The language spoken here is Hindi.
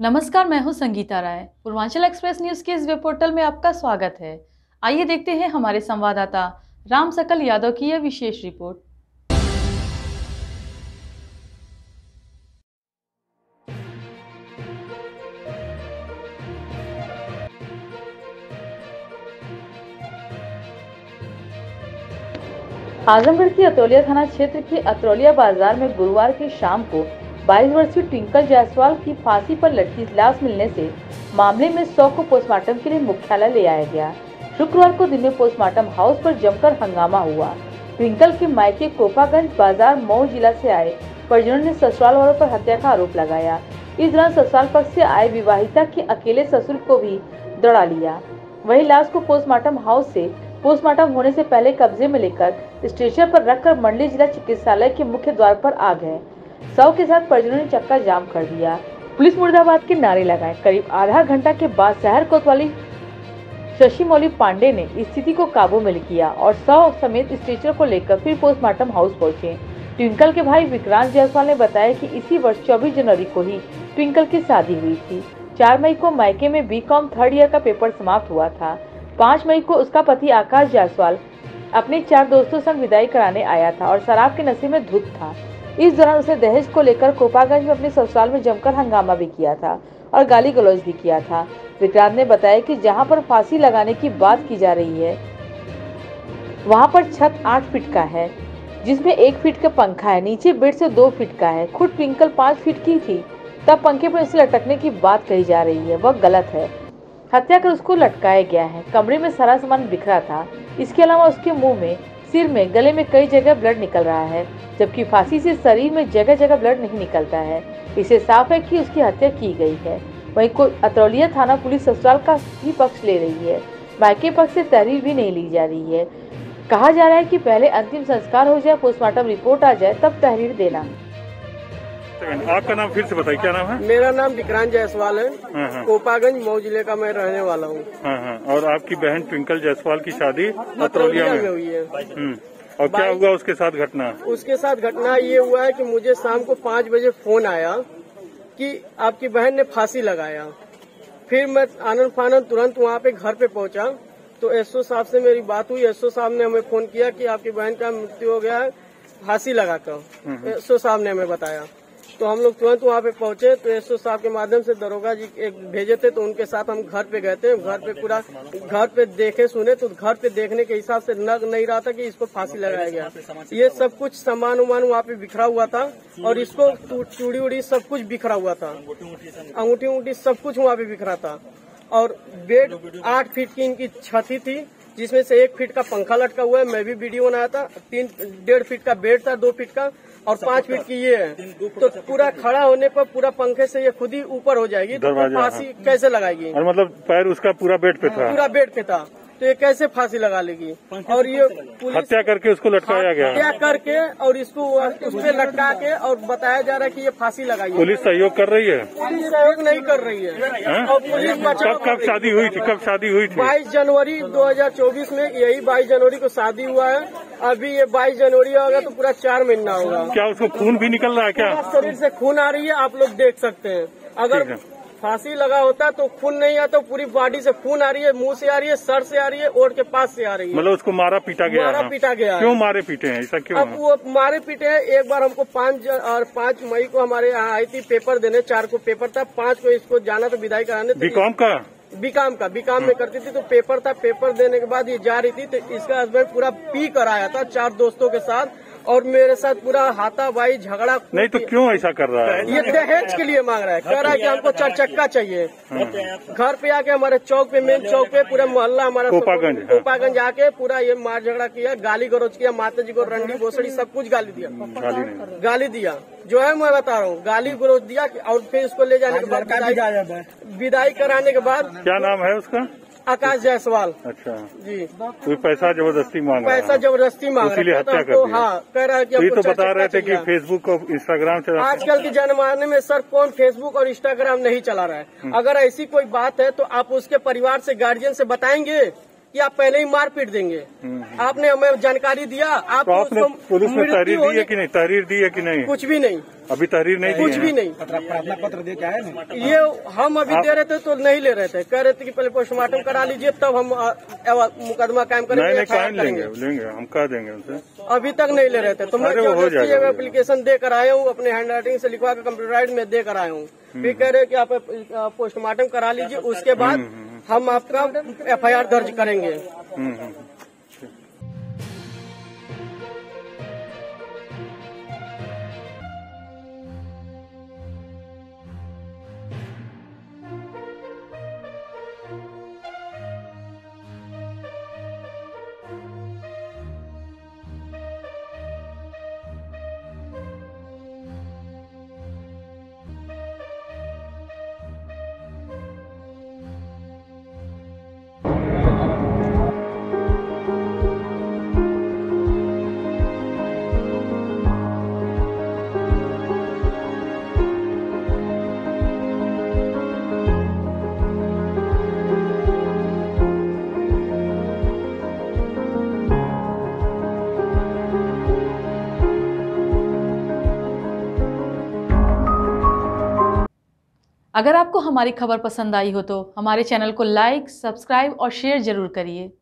नमस्कार, मैं हूं संगीता राय। पूर्वांचल एक्सप्रेस न्यूज के इस वेब पोर्टल में आपका स्वागत है। आइए देखते हैं हमारे संवाददाता राम सकल यादव की यह विशेष रिपोर्ट। आजमगढ़ की अतरौलिया थाना क्षेत्र के अतरौलिया बाजार में गुरुवार की शाम को 22 वर्षीय ट्विंकल जायसवाल की फांसी पर लटकी लाश मिलने से मामले में 100 को पोस्टमार्टम के लिए मुख्यालय ले आया गया। शुक्रवार को दिन में पोस्टमार्टम हाउस पर जमकर हंगामा हुआ। ट्विंकल के मायके कोपागंज बाजार मऊ जिला से आए परिजनों ने ससुराल वालों पर हत्या का आरोप लगाया। इस दौरान ससुराल पक्ष से आए विवाहिता के अकेले ससुर को भी दौड़ा लिया। वही लाश को पोस्टमार्टम हाउस से पोस्टमार्टम होने से पहले कब्जे में लेकर स्ट्रेचर पर रखकर मंडली जिला चिकित्सालय के मुख्य द्वार पर आ गए। शव के साथ परिजनों ने चक्का जाम कर दिया। पुलिस मुर्दाबाद के नारे लगाए। करीब आधा घंटा के बाद शहर कोतवाली शशि मौली पांडे ने स्थिति को काबू में किया और शव समेत स्ट्रेचर को लेकर फिर पोस्टमार्टम हाउस पहुंचे। ट्विंकल के भाई विक्रांत जायसवाल ने बताया कि इसी वर्ष 24 जनवरी को ही ट्विंकल की शादी हुई थी। 4 मई को मायके में बीकॉम 3rd ईयर का पेपर समाप्त हुआ था। 5 मई को उसका पति आकाश जायसवाल अपने 4 दोस्तों संग विदाई कराने आया था और शराब के नशे में धुत था। इस दौरान उसने दहेज को लेकर कोपागंज में अपने ससुराल में जमकर हंगामा भी किया था और गाली गलौज भी किया था। विक्रांत ने बताया कि जहां पर फांसी लगाने की बात की जा रही है वहां पर छत 8 फीट का है, जिसमें 1 फीट का पंखा है। नीचे बेड से 2 फीट का है। खुद ट्विंकल 5 फीट की थी, तब पंखे पर उसे लटकने की बात कही जा रही है, वह गलत है। हत्या कर उसको लटकाया गया है। कमरे में सारा सामान बिखरा था। इसके अलावा उसके मुंह में, सिर में, गले में कई जगह ब्लड निकल रहा है, जबकि फांसी से शरीर में जगह जगह ब्लड नहीं निकलता है। इससे साफ है कि उसकी हत्या की गई है। वहीं अतरौलिया थाना पुलिस ससुराल का भी पक्ष ले रही है। मायके पक्ष से तहरीर भी नहीं ली जा रही है। कहा जा रहा है कि पहले अंतिम संस्कार हो जाए, पोस्टमार्टम रिपोर्ट आ जाए, तब तहरीर देना। आपका नाम फिर से बताइए, क्या नाम है? मेरा नाम विक्रांत जायसवाल है। कोपागंज मऊ जिले का मैं रहने वाला हूँ। और आपकी बहन ट्विंकल जायसवाल की शादी अतरौलिया में हुई है। और क्या हुआ उसके साथ घटना? उसके साथ घटना ये हुआ है कि मुझे शाम को 5 बजे फोन आया कि आपकी बहन ने फांसी लगाया। फिर मैं आनंद फानंद तुरंत वहाँ पे घर पे पहुँचा तो एसओ साहब से मेरी बात हुई। एसओ साहब ने हमें फोन किया कि आपकी बहन का मृत्यु हो गया है फांसी लगाकर। एसओ साहब ने हमें बताया तो हम लोग तुरंत वहाँ पे पहुंचे। तो एसओ साहब के माध्यम से दरोगा जी एक भेजे थे, तो उनके साथ हम घर पे गए थे। घर पे पूरा घर पे देखे सुने तो घर पे देखने के हिसाब से लग नहीं रहा था कि इसको फांसी लगाया गया। ये सब कुछ सामान उमान वहाँ पे बिखरा हुआ था और इसको चूड़ी उड़ी सब कुछ बिखरा हुआ था, अंगूठी उंगूठी सब कुछ वहाँ पे बिखरा था। और बेड 8 फीट की इनकी छत थी, जिसमें से 1 फीट का पंखा लटका हुआ है। मैं भी वीडियो बनाया था। 1.5 फीट का बेड था, 2 फीट का और 5 फीट की ये है। तो पूरा खड़ा होने पर पूरा पंखे से ये खुद ही ऊपर हो जाएगी, तो फांसी कैसे लगाएगी? और मतलब पैर उसका पूरा बेड पे था? पूरा बेड पे था, तो ये कैसे फांसी लगा लेगी? और ये हत्या करके उसको लटकाया गया। हत्या करके और इसको उस पे लटका के और बताया जा रहा है कि ये फांसी लगाई। पुलिस सहयोग कर रही है? पुलिस सहयोग नहीं कर रही है। और पुलिस कब शादी हुई थी? 22 जनवरी 2024 में। यही 22 जनवरी को शादी हुआ है। अभी ये 22 जनवरी होगा तो पूरा 4 महीना होगा। क्या उसको खून भी निकल रहा है? क्या शरीर से खून आ रही है, आप लोग देख सकते हैं। अगर फांसी लगा होता तो खून नहीं आता, पूरी बॉडी से खून आ रही है, मुंह से आ रही है, सर से आ रही है, ओठ के पास से आ रही है। मतलब उसको मारा पीटा गया? मारा पीटा गया। क्यों मारे पीटे हैं? ऐसा क्यों? अब वो मारे पीटे हैं। एक बार हमको 5 मई को हमारे यहाँ आई थी पेपर देने। 4 को पेपर था, 5 को इसको जाना था विदाई कराने। बीकॉम में करती थी, तो पेपर था। पेपर देने के बाद ये जा रही थी तो इसका हस्बैंड पूरा पी कर आया था 4 दोस्तों के साथ और मेरे साथ पूरा हाथापाई झगड़ा। नहीं तो क्यों ऐसा कर रहा है? ये दहेज के लिए मांग रहा है। कह रहा है कि हमको 4 चक्का चाहिए। घर पे आके हमारे चौक पे, मेन चौक पे, पूरा मोहल्ला हमारा कोपागंज आके पूरा ये मार झगड़ा किया, गाली गलौज किया। माता जी को रंडी बोसड़ी सब कुछ गाली दिया। जो है मैं बता रहा हूँ, गाली गलौज दिया। और फिर इसको ले जाने के बाद विदाई कराने के बाद। क्या नाम है उसका? आकाश जायसवाल। अच्छा जी। कोई पैसा जबरदस्ती मांग रहा है? पैसा जबरदस्ती मांग रहा है, इसीलिए हत्या कर दी। हाँ, कह रहा है कि तो ये तो बता रहे थे कि फेसबुक और इंस्टाग्राम चला। आजकल के जमाने में सर कौन फेसबुक और इंस्टाग्राम नहीं चला रहा है? अगर ऐसी कोई बात है तो आप उसके परिवार से, गार्जियन से बताएंगे कि आप पहले ही मार पीट देंगे। आपने हमें जानकारी दिया, आप तो आपने पुलिस में तहरीर दी है कि नहीं? तहरीर दी है कि नहीं? कुछ भी नहीं, अभी तहरीर नहीं दी कुछ है? भी नहीं। प्रार्थना पत्र दे के आए ना? ये हम अभी दे रहे थे तो नहीं ले रहे थे, कह रहे थे कि पहले पोस्टमार्टम करा लीजिए तब हम मुकदमा कायम करेंगे। नहीं कायम लेंगे, हम कह देंगे उनसे। अभी तक नहीं ले रहे थे, तो मैं जबरदस्ती एप्लीकेशन देकर आया हूँ, अपने हैंड राइटिंग से लिखवा कर कंप्यूटराइज में देकर आया हूँ। फिर कह रहे कि आप पोस्टमार्टम करा लीजिए, उसके बाद हम आपका FIR दर्ज करेंगे। अगर आपको हमारी खबर पसंद आई हो तो हमारे चैनल को लाइक, सब्सक्राइब और शेयर जरूर करिए।